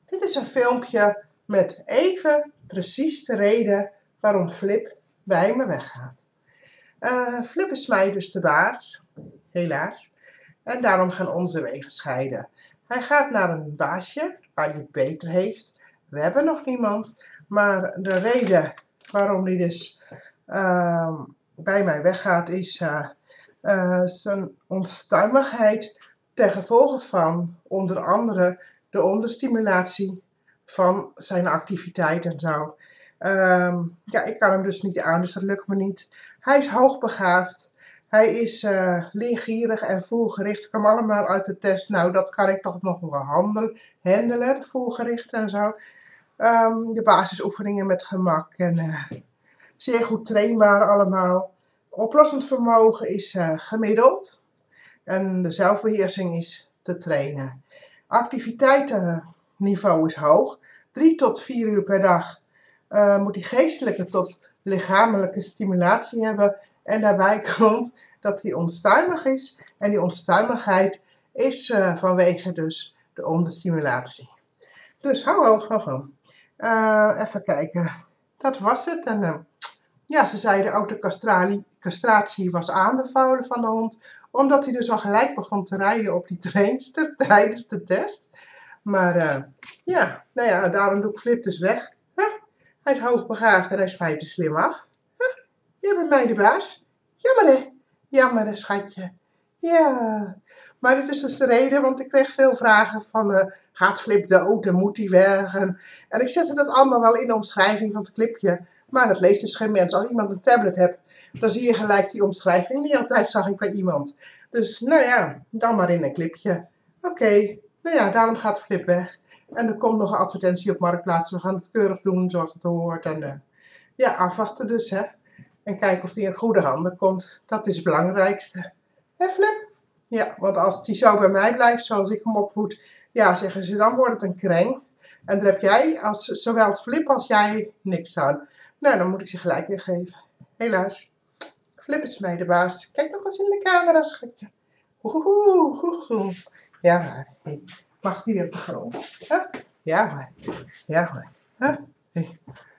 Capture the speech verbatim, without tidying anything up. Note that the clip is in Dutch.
Dit is een filmpje met even precies de reden waarom Flip bij me weggaat. Uh, Flip is mij dus de baas, helaas. En daarom gaan onze wegen scheiden. Hij gaat naar een baasje waar hij het beter heeft. We hebben nog niemand. Maar de reden waarom hij dus uh, bij mij weggaat is uh, uh, zijn onstuimigheid ten gevolge van onder andere de onderstimulatie van zijn activiteit en zo. Um, ja, ik kan hem dus niet aan, dus dat lukt me niet. Hij is hoogbegaafd. Hij is uh, leergierig en voelgericht. Kwam allemaal uit de test. Nou, dat kan ik toch nog wel handelen, handelen, voelgericht en zo. Um, de basisoefeningen met gemak en uh, zeer goed trainbaar allemaal. Oplossend vermogen is uh, gemiddeld. En de zelfbeheersing is te trainen. Activiteitenniveau is hoog. Drie tot vier uur per dag uh, moet hij geestelijke tot lichamelijke stimulatie hebben. En daarbij komt dat hij onstuimig is. En die onstuimigheid is uh, vanwege dus de onderstimulatie. Dus hou hoog, hou hoog. Uh, even kijken. Dat was het. En uh, ja, ze zeiden ook de castratie, castratie was aanbevolen van de hond. Omdat hij dus al gelijk begon te rijden op die trainster tijdens de test. Maar uh, ja, nou ja, daarom doe ik Flip dus weg. Huh? Hij is hoogbegaafd en hij smijt er slim af. Huh? Je bent mij de baas. Jammer hè. Jammer hè, schatje. Ja. Maar dit is dus de reden, want ik kreeg veel vragen van, uh, gaat Flip dood en moet hij weg? En, en ik zette dat allemaal wel in de omschrijving van het clipje. Maar dat leest dus geen mens. Als iemand een tablet hebt, dan zie je gelijk die omschrijving. Niet altijd zag ik bij iemand. Dus nou ja, dan maar in een clipje. Oké, okay. Nou ja, daarom gaat Flip weg. En er komt nog een advertentie op Marktplaats. We gaan het keurig doen zoals het hoort. En uh, ja, afwachten dus hè. En kijken of die in goede handen komt. Dat is het belangrijkste. Hè Flip? Ja, want als die zo bij mij blijft, zoals ik hem opvoed, ja, zeggen ze, dan wordt het een kreng. En daar heb jij, als, zowel als Flip als jij, niks aan. Nou, dan moet ik ze gelijk ingeven. Helaas. Flip is mij de baas. Kijk nog eens in de camera, schatje. Oeh, oeh, oeh. Ja, maar. Mag die op de grond? Huh? Ja, maar. Ja, maar. Huh? Hey.